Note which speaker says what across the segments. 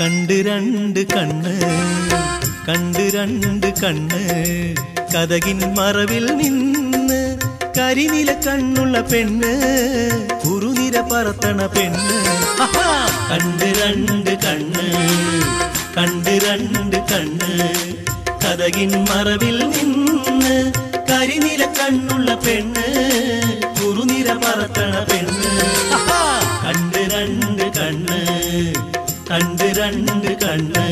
Speaker 1: കണ്ട് രണ്ട് കണ്ണ് കണ്ട് രണ്ട് കണ്ണ് കതകിൻ മറവിൽ നിന്ന് കരിനില കണ്ണുള്ള പെണ്ണ് കുറുനിര പറത്തണ പെണ്ണ് കണ്ട് രണ്ട് കണ്ണ് കണ്ട് രണ്ട് കണ്ണ് കതകിൻ മറവിൽ നിന്ന് കരിനില കണ്ണുള്ള പെണ്ണ് കുറുനിര പറത്തണ പെണ്ണ് കണ്ട് രണ്ട് കണ്ണ് കണ്ട് രണ്ട് കണ്ണ്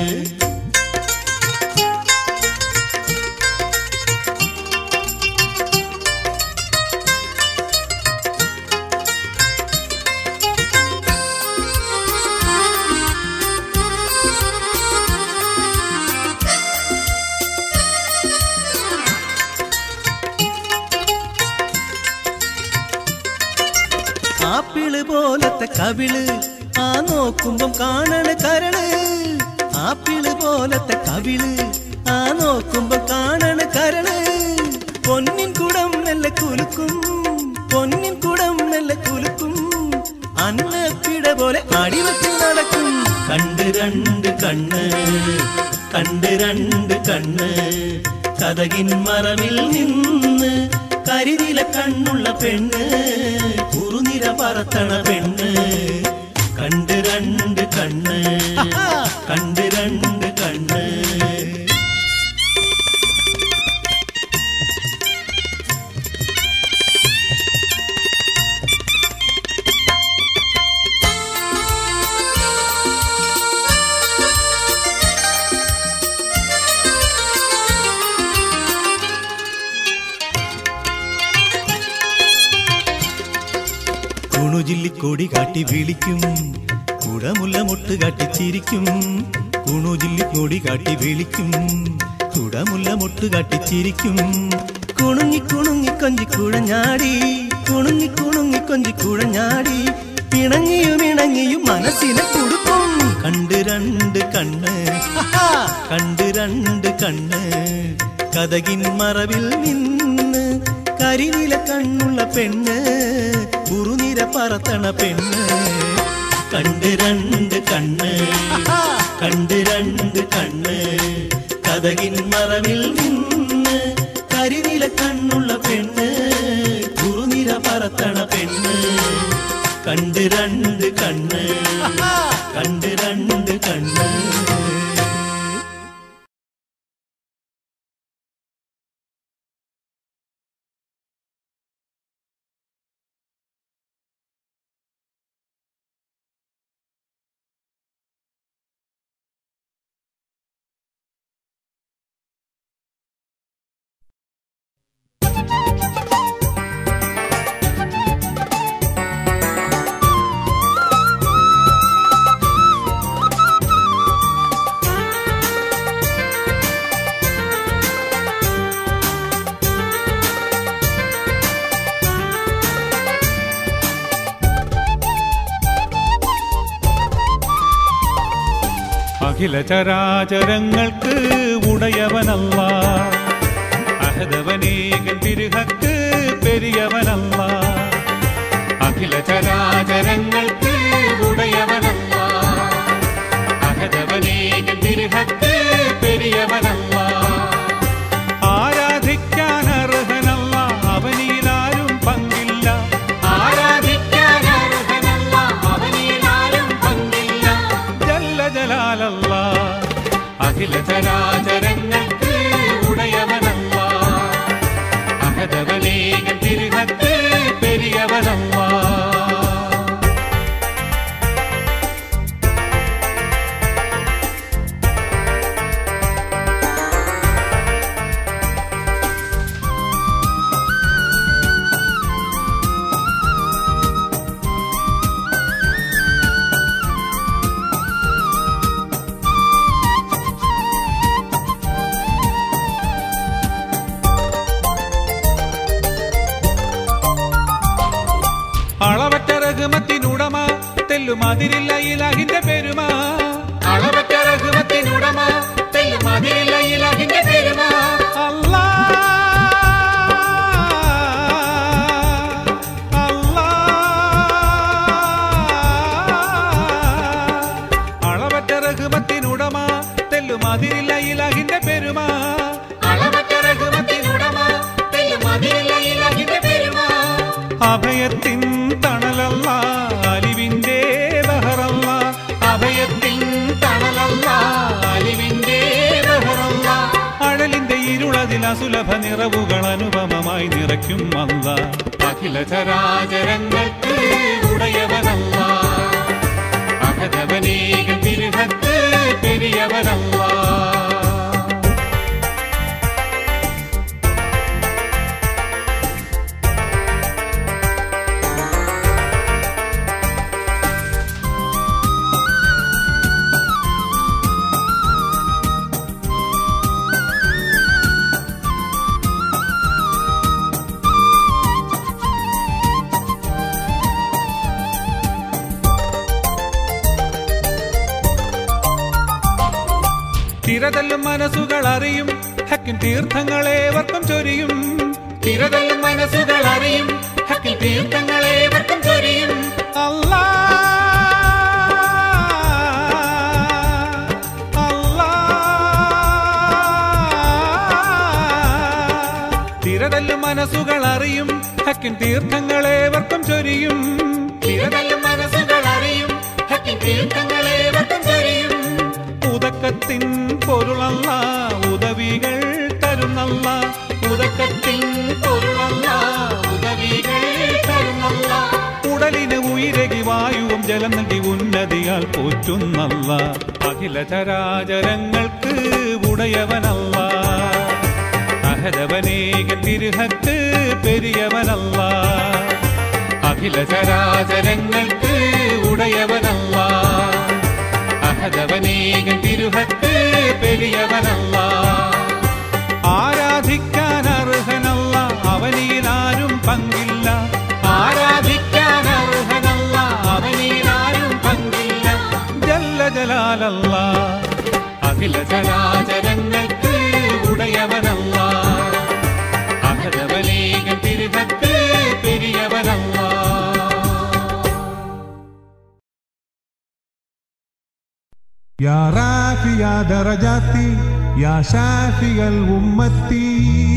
Speaker 1: ആപ്പിള് പോലത്തെ കവിള് ആ നോക്കുമ്പം കാണണ കരള് ആപ്പിള് പോലത്തെ കവിള് ആ നോക്കുമ്പം കാണണ കരള് പൊന്നിൻ കുടം മെല്ലെ കുലുക്കും പൊന്നിൻ കുടം മെല്ലെ കുലുക്കും അന്നപ്പിട പോലെ അടിവച്ച് നടക്കും കണ്ട് രണ്ട് കണ്ണ് കണ്ട് രണ്ട് കണ്ണ് കതകിൻ മറവിൽ നിന്ന് കരിനില കണ്ണുള്ള പെണ്ണ് കുറുനിര പറത്തണ പെണ്ണ് കണ്ട് രണ്ട് കണ്ണ് കണ്ട് രണ്ട് കണ്ണ് കുണുജില്ലിക്കൊടി കാട്ടി വിളിക്കും കുടമുല്ല മുട്ട് കാട്ടി ചിരിക്കും കുണുജില്ലിക്കൊടി കാട്ടി വിളിക്കും കുടമുല്ല മുട്ട് കാട്ടി ചിരിക്കും കുണുങ്ങി കുണുങ്ങി കൊഞ്ചി കുഴഞ്ഞാടി കുണുങ്ങി കുണുങ്ങി കൊഞ്ചി കുഴഞ്ഞാടി പിണങ്ങിയും ഇണങ്ങിയും മനസ്സിനെ കൊടുക്കും കണ്ട് രണ്ട് കണ്ണ് കണ്ട് രണ്ട് കണ്ണ് കതകിൻ മറവിൽ നിന്ന് കരിനില കണ്ണുള്ള പെണ്ണ് കുറുനിര പറത്തണ പെണ്ണ് കണ്ട് രണ്ട് കണ്ണ് കണ്ട് രണ്ട് കണ്ണ് കതകിൻ മറവിൽ നിന്ന് കരിനില കണ്ണുള്ള പെണ്ണ് കുറുനിര പറത്തണ പെണ്ണ് കണ്ട് രണ്ട് കണ്ണ് കണ്ട് രണ്ട് കണ്ണ്
Speaker 2: അഖില ചരാചരങ്ങൾക്ക് ഉടയവനല്ല അഹദവനേകൻ തിരുഹക്ക് പെരിയവനല്ല അഖില ചരാചരങ്ങൾക്ക് ഉടയവനല്ല അഹദവനേകൻ തിരുഹക്ക് പെരിയവനല്ല ആരാധിക്കാൻ അർഹനല്ല അവനിലാരും പങ്കില്ല ആരാധിക്കാൻ അർഹനല്ല അവനിലാരും പങ്കില്ല ജല്ല ജലാലല്ല അഖില ചരാചരങ്ങൾക്ക് ഉടയവനല്ല അഹദവനേകൻ തിരുഹക്ക് പെരിയവനല്ല അളവറ്റ റഹ്മത്തിനുടമ തെല്ലുമതിരില്ല ഇലാഹിന്റെ പെരുമ അളവറ്റ റഹ്മത്തിനുടമ തെല്ലുമതിരില്ല ഇലാഹിന്റെ പെരുമ അല്ലാ അല്ലാ അളവറ്റ അഭയത്തിൻ തണലല്ല അലിവിന്റെ ബഹറല്ല അഭയത്തിൻ തണലല്ല അലിവിന്റെ ബഹറല്ല അഴലിന്റെ ഇരുളതിൽ അസുലഭ നിറവുകൾ അനുപമമായി നിറയ്ക്കും അല്ല അഖില ചരാചരങ്ങൾക്ക് ഉടയവനല്ല അഹദവനേകൻ തിരുഹത്ത് പെരിയവനല്ല തിരതല്ലും മനസ്സുകൾ അറിയും ഹക്കിൻ തീർത്ഥങ്ങളേവർക്കും ചൊരിയും തിരതല്ലും മനസ്സുകൾ അറിയും ഹക്കിൻ തീർത്ഥങ്ങളേവർക്കും ചൊരിയും അല്ലാ അല്ലാ തിരതല്ലും മനസ്സുകൾ അറിയും ഹക്കിൻ തീർത്ഥങ്ങളേവർക്കും ചൊരിയും തിരതല്ലും മനസ്സുകൾ അറിയും ഹക്കിൻ തീർത്ഥങ്ങളേവർക്കും ചൊരിയും ഉദക്കത്തിൻ പൊരുളല്ല ഉദവികൾ തരുന്നല്ല ഉദക്കത്തിൻ പൊരുളല്ല ഉദവികൾ തരുന്നല്ല ഉടലിന് ഉയരകി വായുവും ജലം നൽകി ഉന്നതിയാൽ പോറ്റുന്നല്ല അഖില ചരാചരങ്ങൾക്ക് ഉടയവനല്ല അഹദവനേകൻ തിരുഹത്ത് പെരിയവനല്ല അഖില ചരാചരങ്ങൾക്ക് ഉടയവനല്ല അഹദവനേകൻ തിരുഹത്ത് പെരിയവനല്ല ആരാധിക്കാൻ അർഹനല്ല അവനിലാരും പങ്കില്ല ആരാധിക്കാൻ അർഹനല്ല അവനിലാരും പങ്കില്ല ജല്ല ജലാലല്ല അഖില ചരാചരങ്ങൾക്ക് ഉടയവനല്ല അഹദവനേകൻ തിരുഹത്ത് പെരിയവനല്ല
Speaker 3: يا رافع درجاتي يا شافي الأمة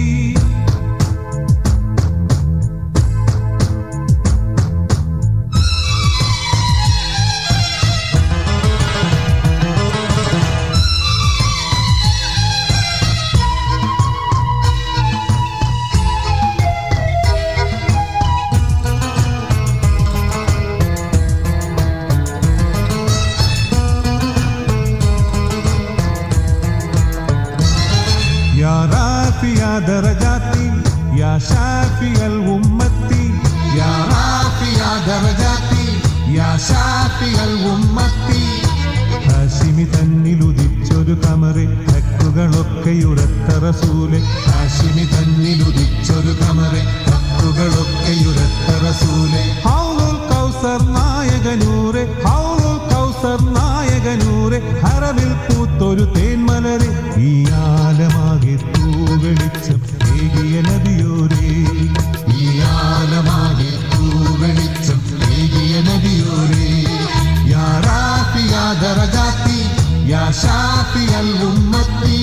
Speaker 3: يا رافع درجاتي يا شافي الأمة يا رافع درجاتي يا شافي الأمة ഹാഷിമി തന്നിലുദിച്ചൊരു കമറെ ഹക്കുകളൊക്കെയുരത്ത റസൂലെ ഹാഷിമി തന്നിലുദിച്ചൊരു കമറെ ഹക്കുകളൊക്കെയുരത്ത റസൂലെ ഹൗലുൽ കൗസർ നായകനൂരെ ഹൗലുൽ കൗസർ നായകനൂരെ ഹറമിൽ പൂത്തൊരു തേന്മലരെ ഈ ആലമാകെ തൂവെളിച്ചം ഏകിയ നദിയോരേ ഈ ആലമാകെ തൂവെളിച്ചം ഏകിയ നദിയോരേ യാ റാഫിയ ദറജാത്തി യാ ഷാഫിയൽ ഉമ്മത്തി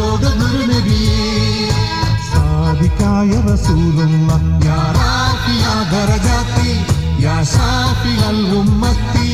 Speaker 3: ലോക ഗുരുനബിയേ സാദിഖായ റസൂലുള്ളാ യാ റാഫിയ ദറജാത്തി യാ ശാഫിഅൽ ഉമ്മത്തി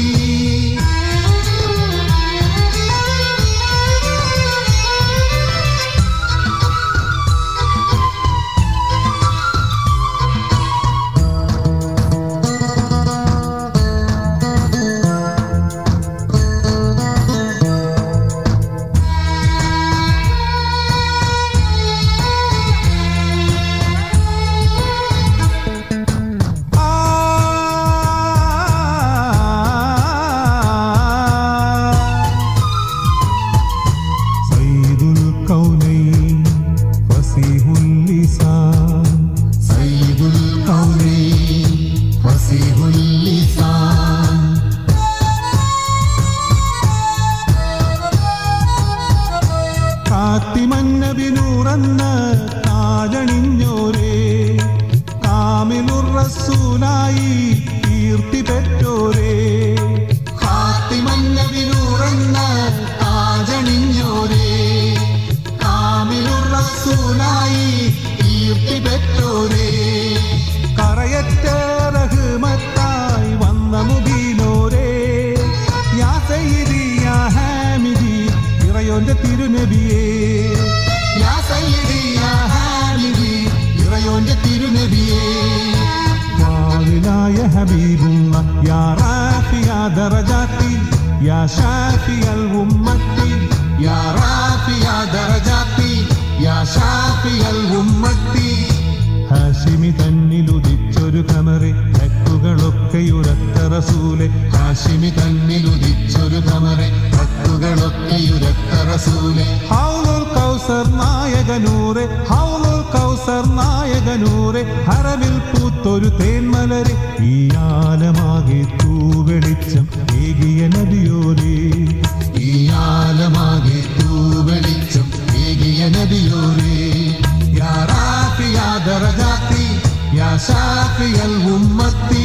Speaker 3: ഹറമിൽ പൂത്തൊരു തേന്മലരെ ഈ ആലമാകെ തൂവെളിച്ചം ഏകിയ നദിയോരേ ഈ ആലമാകെ തൂവെളിച്ചം ഏകിയ നദിയോരേ യാ റാഫിയ ദറജാത്തി യാ ശാഫിഅൽ ഉമ്മത്തി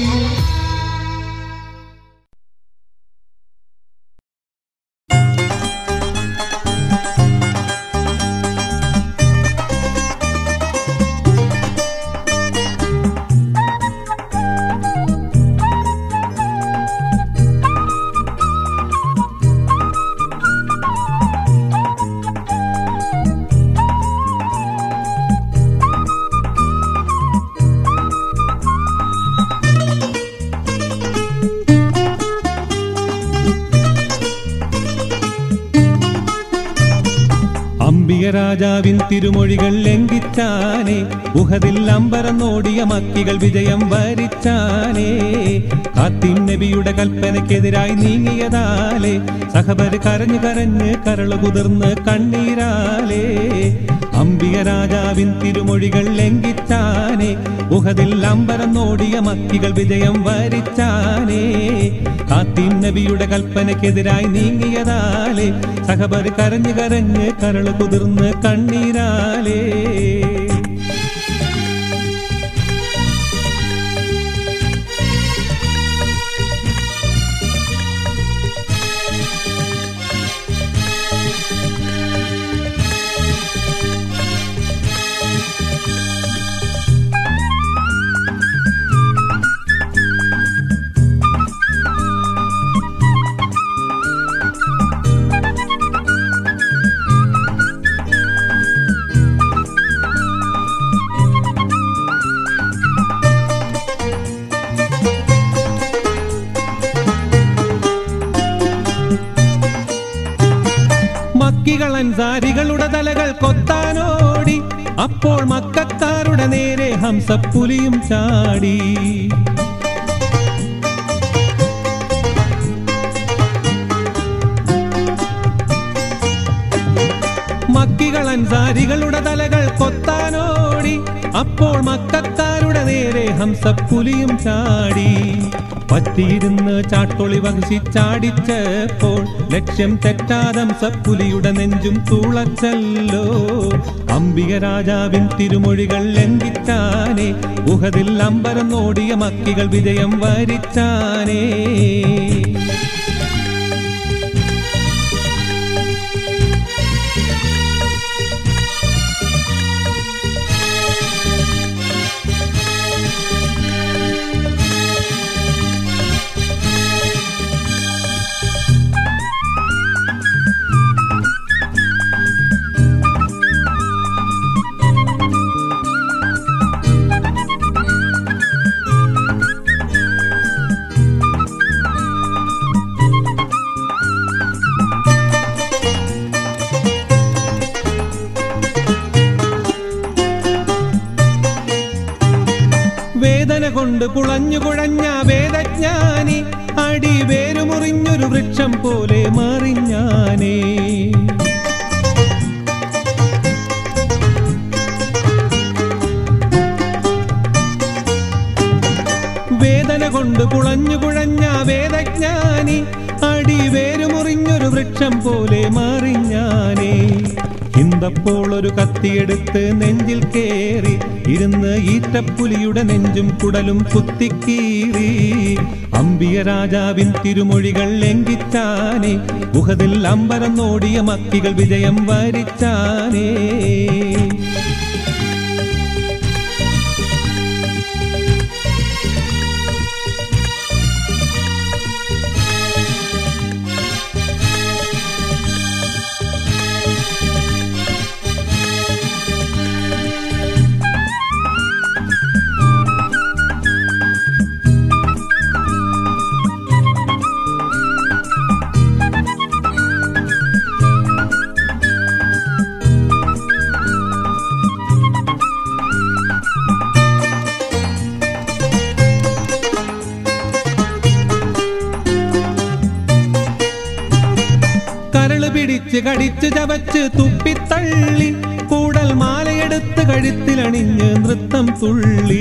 Speaker 2: രാജാവിൻ തിരുമൊഴികൾ ലംഘിച്ചാനേ ഉഹദിൽ അമ്പരന്നോടിയ മക്കികൾ വിജയം വരിച്ചാനേ ഖാത്തിം നബിയുടെ കൽപ്പനയ്ക്കെതിരായി നീങ്ങിയതാലേ സഹബര് കരഞ്ഞു കരഞ്ഞ് കരള് കുതിർന്ന് കണ്ണീരാലേ അംബിക രാജാവിൻ തിരുമൊഴികൾ ലംഘിച്ചാനേ ഉഹദിൽ അമ്പരന്നോടിയ മക്കികൾ വിജയം വരിച്ചാനേ ഖാത്തിം നബിയുടെ കൽപ്പനയ്ക്കെതിരായി നീങ്ങിയതാലേ സഹബര് കരഞ്ഞു കരഞ്ഞ് കരള് കുതിർന്ന് കണ്ണീരാലേ അൻസാരികളുടെ തലകൾ കൊത്താനോടി അപ്പോൾ മക്കക്കാരുടെ നേരെ ഹംസപ്പുലിയും ചാടി മക്കികൾ അൻസാരികളുടെ തലകൾ കൊത്താനോടി അപ്പോൾ മക്കക്കാരുടെ നേരെ ഹംസപ്പുലിയും ചാടി പറ്റിയിരുന്ന് ചാട്ടൊളി വഹിച്ചാടിച്ചപ്പോൾ ലക്ഷ്യം തെറ്റാതെ ഹംസപ്പുലിയുടെ നെഞ്ചും തുളച്ചല്ലോ അംബിക രാജാവിൻ തിരുമൊഴികൾ ലംഘിച്ചാനേ ഉഹദിൽ അമ്പരന്നോടിയ മക്കികൾ വിജയം വരിച്ചാനേ കൊണ്ട് പുളഞ്ഞു കുഴഞ്ഞ വേദജ്ഞാനി അടിവേരുമുറിഞ്ഞൊരു വൃക്ഷം പോലെ മാറിഞ്ഞാനേ. വേദന കൊണ്ട് പുളഞ്ഞു കുഴഞ്ഞ വേദജ്ഞാനി അടിവേരുമുറിഞ്ഞൊരു വൃക്ഷം പോലെ മാറിഞ്ഞാനേ. ഇന്തപ്പോൾ ഒരു കത്തിയെടുത്ത് നെഞ്ചിൽ കേറി ഇരുന്ന് ഈറ്റപ്പുലിയുടെ നെഞ്ചും കുടലും കുത്തിക്കീറി. അമ്പിയ രാജാവിൻ തിരുമൊഴികൾ ലംഘിച്ചാനേ. ഉഹദിൽ അമ്പരം നോടിയ മക്കികൾ വിജയം വരിച്ചാനേ. പിടിച്ച് കടിച്ച് ചവച്ച് തുപ്പിത്തള്ളി കൂടൽ മാലയെടുത്ത് കഴുത്തിലണിഞ്ഞ് നൃത്തം തുള്ളി.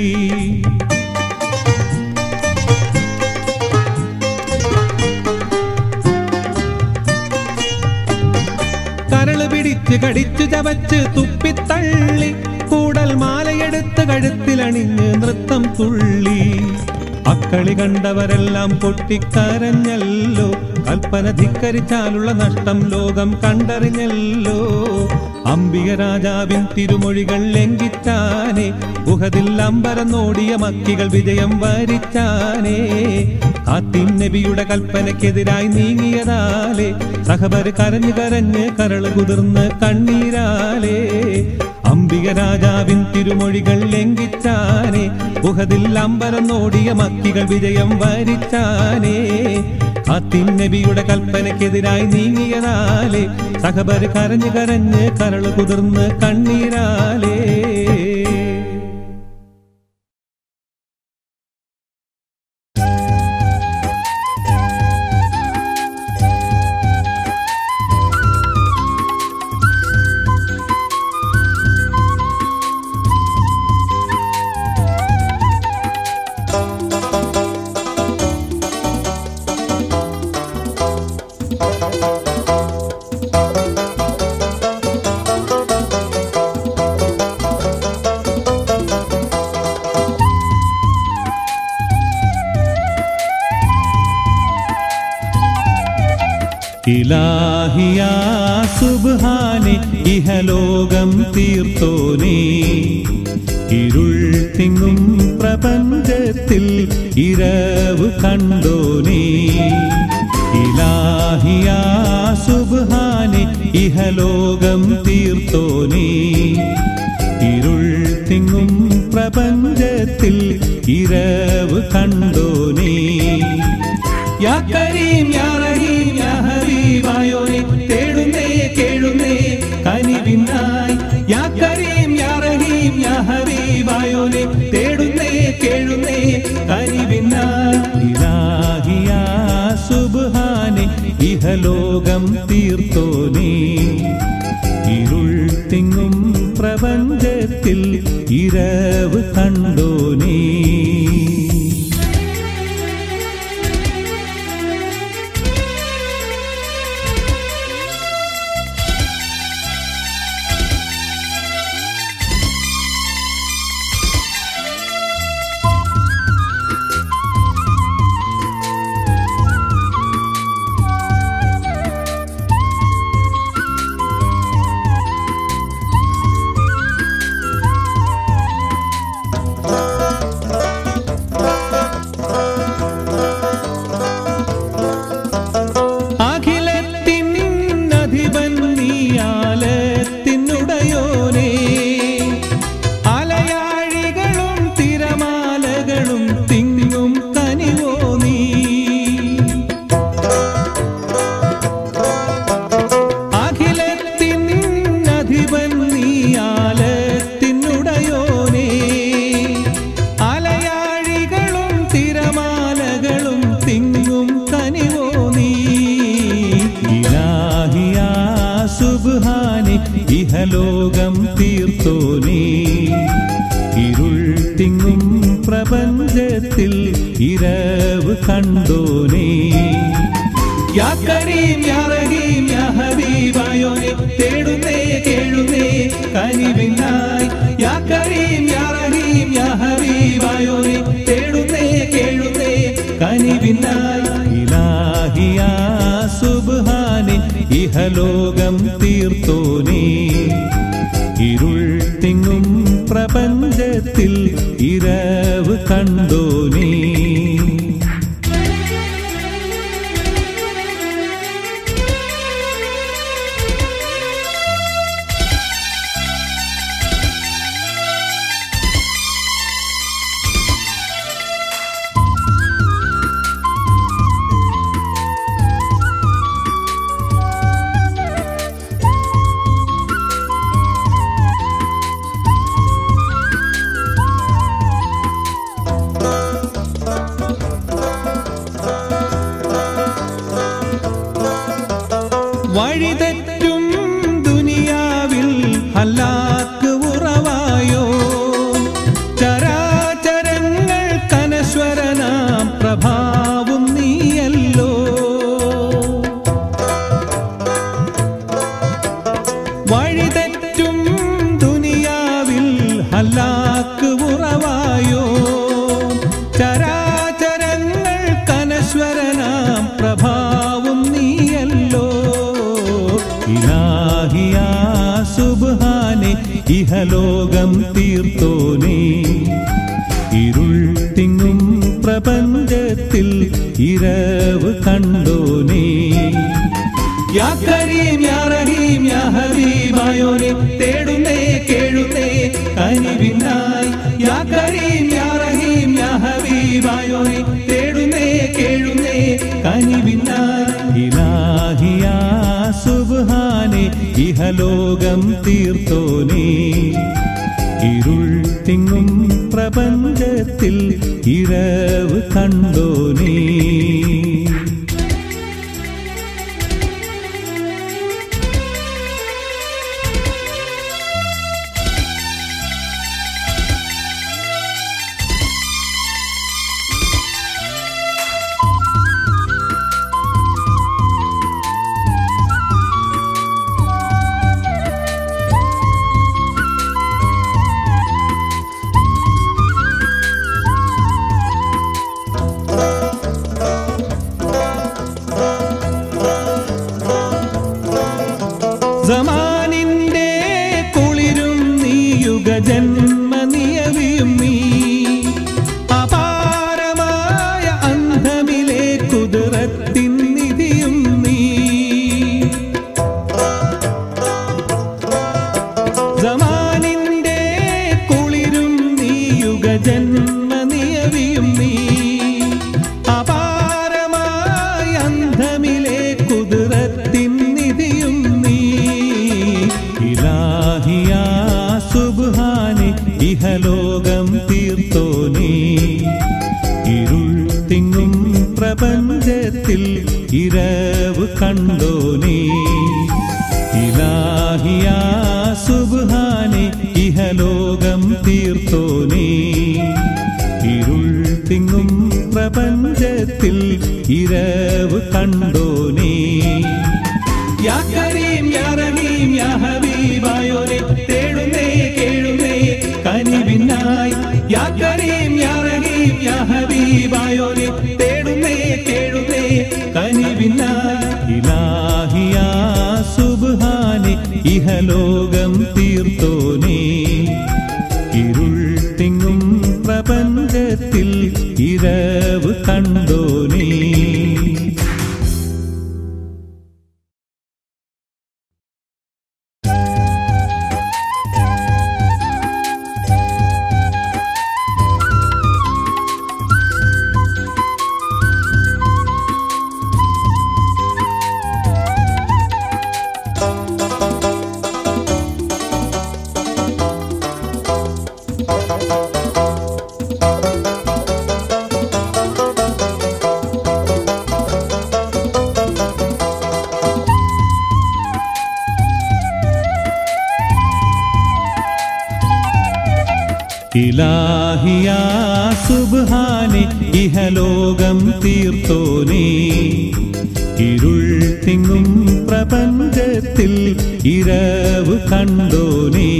Speaker 2: കരള് പിടിച്ച് കടിച്ചു ചവച്ച് തുപ്പിത്തള്ളി കൂടൽ മാലയെടുത്ത് കഴുത്തിലണിഞ്ഞ് നൃത്തം തുള്ളി. അക്കളി കണ്ടവരെല്ലാം പൊട്ടിക്കരഞ്ഞല്ലോ. കൽപ്പന ധിക്കരിച്ചാലുള്ള നഷ്ടം ലോകം കണ്ടറിഞ്ഞല്ലോ. അമ്പിക രാജാവിൻ തിരുമൊഴികൾ ലംഘിച്ചാനേ. ഉഹദിൽ അമ്പരം നോടിയ മക്കികൾ വിജയം വരിച്ചാനേ. ഹാത്തിം നബിയുടെ കൽപ്പനയ്ക്കെതിരായി നീങ്ങിയതാലേ സഹബര് കരഞ്ഞു കരഞ്ഞ് കരള് കുതിർന്ന് കണ്ണീരാലേ. അമ്പിക രാജാവിൻ തിരുമൊഴികൾ ലംഘിച്ചാനേ. ഉഹദിൽ അമ്പരം നോടിയ മക്കികൾ വിജയം വരിച്ചാനേ. ഹാത്തിം നബിയുടെ കൽപ്പനയ്ക്കെതിരായി നീങ്ങിയതാലേ സഹബര് കരഞ്ഞു കരഞ്ഞ് കരള് കുതിർന്ന് കണ്ണീരാലേ. ഇലാഹിയാ സുബ്ഹാനെ ഇഹലോകം തീർത്തോനേ. ഇരുൾ തിങ്ങും പ്രപഞ്ചത്തിൽ ഇരവ് കണ്ടോനേ. ഇലാഹിയാ സുബ്ഹാനെ ഇഹലോകം തീർത്തോനേ. ഇരുൾ തിങ്ങും പ്രപഞ്ചത്തിൽ ഇരവ് കണ്ടോനേ. യാ കരീം യാ റഹീം യാ ഹബീബായോനെ തേടുന്നേ കേഴുന്നേ കനിവിനായി. യാ കരീം യാ റഹീം യാ ഹബീബായോനെ തേടുന്നേ കേഴുന്നേ കനിവിനായി. ഇലാഹിയാ സുബ്ഹാനെ ഇഹലോകം തീർത്തോനേ. ഇരുൾ തിങ്ങും പ്രപഞ്ചത്തിൽ ഇരവ് കണ്ടോനേ. ഇഹലോകം തീർത്തോനേ ഇരുൾ തിങ്ങും പ്രപഞ്ചത്തിൽ ഇരവ് കണ്ടോനേ യാ കരീം യാ റഹീം യാ ഹബീബായോനെ തേടുന്നേ കേഴുന്നേ കനിവിനായി യാ കരീം യാ റഹീം യാ ഹബീബായോനെ തേടുന്നേ കേഴുന്നേ കനിവിനായി ഇലാഹിയാ സുബ്ഹാനെ ഇഹലോകം തീർത്തോനേ ഇരുൾ തിങ്ങും പ്രപഞ്ചത്തിൽ ഇരവ് കണ്ടോനേ വഴിതെറ്റും ദുനിയാവിൽ ഹലാക്ക് ഉറവായോ ചരാചരങ്ങൾ കനശ്വരനാം പ്രഭാവും നീയല്ലോ വഴിതെറ്റും ദുനിയാവിൽ ഹലാക്ക് ഉറവായോ ചരാചരങ്ങൾ കനശ്വരനാം പ്രഭാവും നീയല്ലോ ഇലാഹിയാ സുബ്ഹാനെ ഇഹലോകം തീർത്തോനേ ഇരുൾ തിങ്ങും പ്രപഞ്ചത്തിൽ ഇരവ് കണ്ടോനേ യാ കരീം യാ റഹീം യാ ഹബീബായോനെ തേടുന്നേ കേഴുന്നേ കനിവിനായി യാ കരീം യാ റഹീം യാ ഹബീബായോനെ തേടുന്നേ കേഴുന്നേ കനിവിനായി ഇലാഹിയാ സുബ്ഹാനെ ഇഹലോകം തീർത്തോനേ ഇരുൾ തിങ്ങും പ്രപഞ്ചത്തിൽ ഇരവ് കണ്ടോനേ സമാനിന്റെ കുളിരും നീ യുഗജന്മനിയവിയും നീ അപാരമായ അന്ധമിലെ കുതിരത്തിൻ നിധിയും നീ സമാനിന്റെ കുളിരും നീ യുഗജന്മനിയവിയും നീ അപാരമായ അന്ധമിലെ കുതിരത്തിൻ നിധിയും ഇലാഹിയാ സുബ്ഹാനെ ഇഹലോകം തീർത്തോനേ ഇരുൾ തിങ്ങും പ്രപഞ്ചത്തിൽ ഇരവ് കണ്ടോനേ ഇലാഹിയാ സുബ്ഹാനെ ഇഹലോകം തീർത്തോനേ ഇരുൾ തിങ്ങും പ്രപഞ്ചത്തിൽ ഇരവ് കണ്ടോനേ യാ കരീം യാ റഹീം യാ ഹബീബായോനെ തേടുന്നേ കേഴുന്നേ കനിവിനായി യാ കരീം യാ റഹീം യാ ഹബീബായോനെ തേടുന്നേ കേഴുന്നേ കനിവിനായി ഇലാഹിയാ സുബ്ഹാനെ ഇഹലോകം തീർത്തോനേ ഇരുൾ തിങ്ങും പ്രപഞ്ചത്തിൽ ഇരവ് കണ്ടോനേ ഇലാഹിയാ സുബ്ഹാനെ ഇഹലോകം തീർത്തോനേ ഇരുൾ തിങ്ങും പ്രപഞ്ചത്തിൽ ഇരവ് കണ്ടോനേ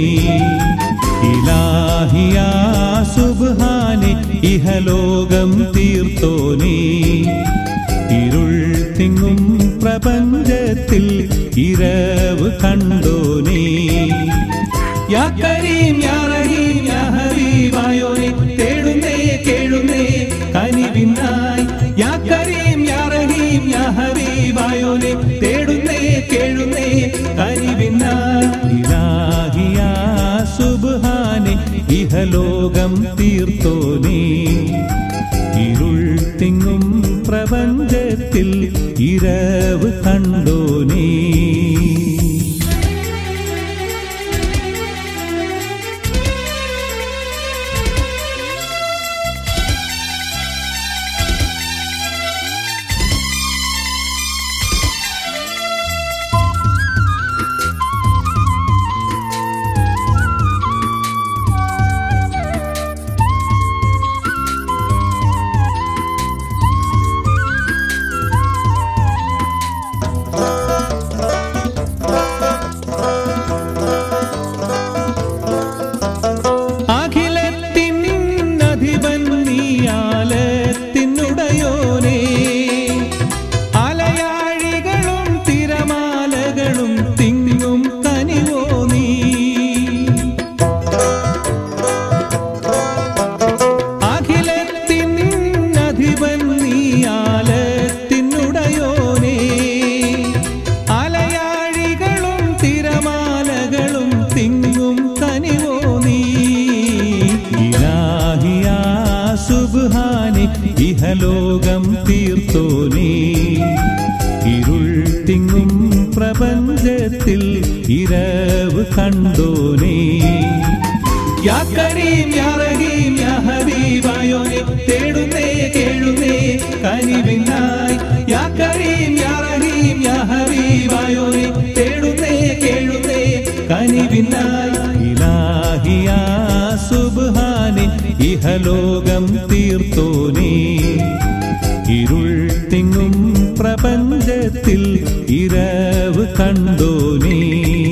Speaker 2: ഇലാഹിയാ സുബ്ഹാനെ ഇഹലോകം തീർത്തോനേ ഇരുൾ തിങ്ങും പ്രപഞ്ചത്തിൽ ഇരവ് കണ്ടോനേ യാ കരീം യാ റഹീം യാ ഹബീബായോനെ തേടുന്നേ കേഴുന്നേ കനിവിനായി യാ കരീം യാ റഹീം യാ ഹബീബായോനെ തേടുന്നേ കേഴുന്നേ കനിവിനായി ഇലാഹിയാ സുബ്ഹാനെ ഇഹലോകം തീർത്തോനേ ഇരുൾ തിങ്ങും പ്രപഞ്ചത്തിൽ ഇരവ് കണ്ടോനേ ഇഹലോകം തീർത്തോനേ ഇരുൾ തിങ്ങും പ്രപഞ്ചത്തിൽ ഇരവ് കണ്ടോനേ യാ കരീം യാ റഹീം യാ ഹബീബായോനെ തേടുന്നേ കേഴുന്നേ കനിവിനായി യാ കരീം യാ റഹീം യാ ഹബീബായോനെ തേടുന്നേ കേഴുന്നേ കനിവിനായി ഇലാഹിയാ സുബ്ഹാനെ ഇഹലോകം തീർത്തോനേ ഇരുൾ തിങ്ങും പ്രപഞ്ചത്തിൽ ഇരവ് കണ്ടോനേ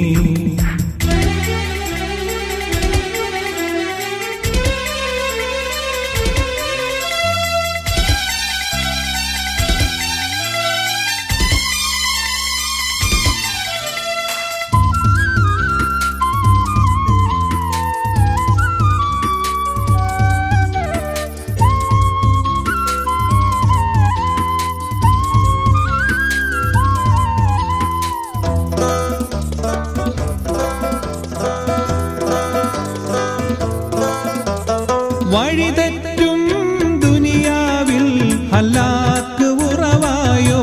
Speaker 2: വഴിതെറ്റും ദുനിയാവിൽ ഹലാക്ക് ഉറവായോ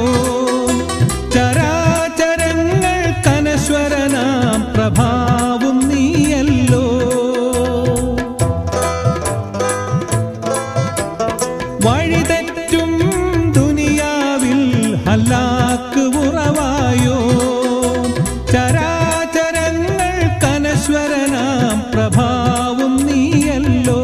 Speaker 2: ചരാചരങ്ങൾ കനശ്വരനാം പ്രഭാവും നീയല്ലോ വഴിതെറ്റും ദുനിയാവിൽ ഹലാക്ക് ഉറവായോ ചരാചരങ്ങൾ കനശ്വരനാം പ്രഭാവും നീയല്ലോ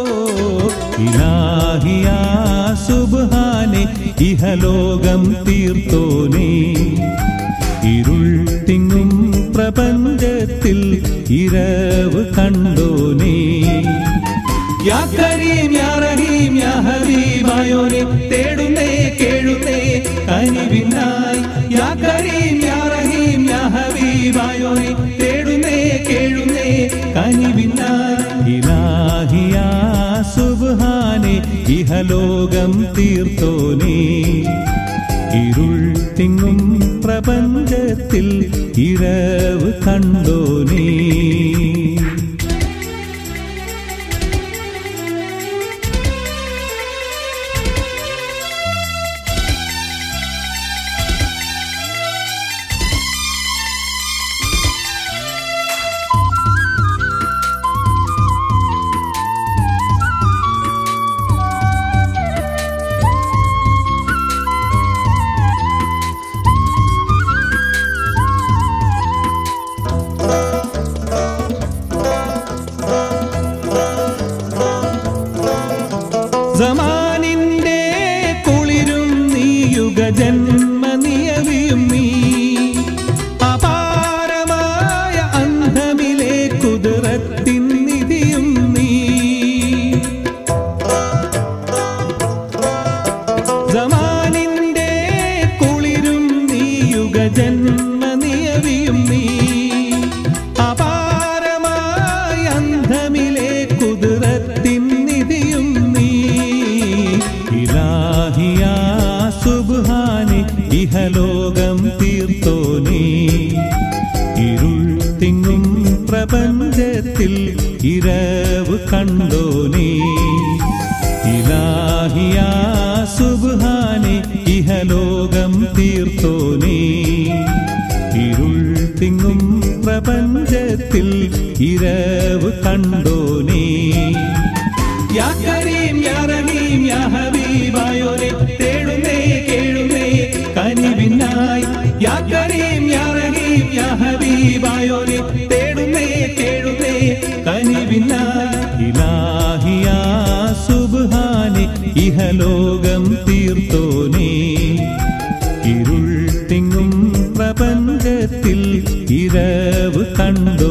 Speaker 2: ഇലാഹിയാ സുബ്ഹാനെ ഇഹലോകം തീർത്തോനേ ഇരുൾ തിങ്ങും പ്രപഞ്ചത്തിൽ ഇരവ് കണ്ടോനേ യാ കരീം യാ റഹീം യാ ഹബീബായോനെ തേടുന്നേ കേഴുന്നേ കനിവിനായി യാ കരീം യാ റഹീം യാ ഹബീബായോനെ തേടുന്നേ കേഴുന്നേ കനിവിനായി ഇലാഹിയാ സുബ്ഹാനെ ഇഹലോകം തീർത്തോനേ ഇരുൾ തിങ്ങും പ്രപഞ്ചത്തിൽ ഇരവ് കണ്ടോനേ പ്രപഞ്ചത്തിൽ ഇരവ് കണ്ടോനേ ഇലാഹിയാ സുബ്ഹാനേ ഇഹലോകം തീർത്തോനേ ഇരുൾ തിങ്ങും പ്രപഞ്ചത്തിൽ ഇരവ് കണ്ടോനേ യാ കരീം യാ റഹീം യാ ഹബീബായോനെ തേടുന്നേ കേളുന്നേ കനിവിനായി യാ കരീം യാ റഹീം യാ ഹബീബായോനെ തേടുന്നേ കേളുന്നേ കനിവിനായി ഇലാഹിയാ സുബ്ഹാനേ ഇഹലോകം തീർത്തോനേ ഇരുൾ തിങ്ങും പ്രപഞ്ചത്തിൽ ഇരവ് കണ്ടോ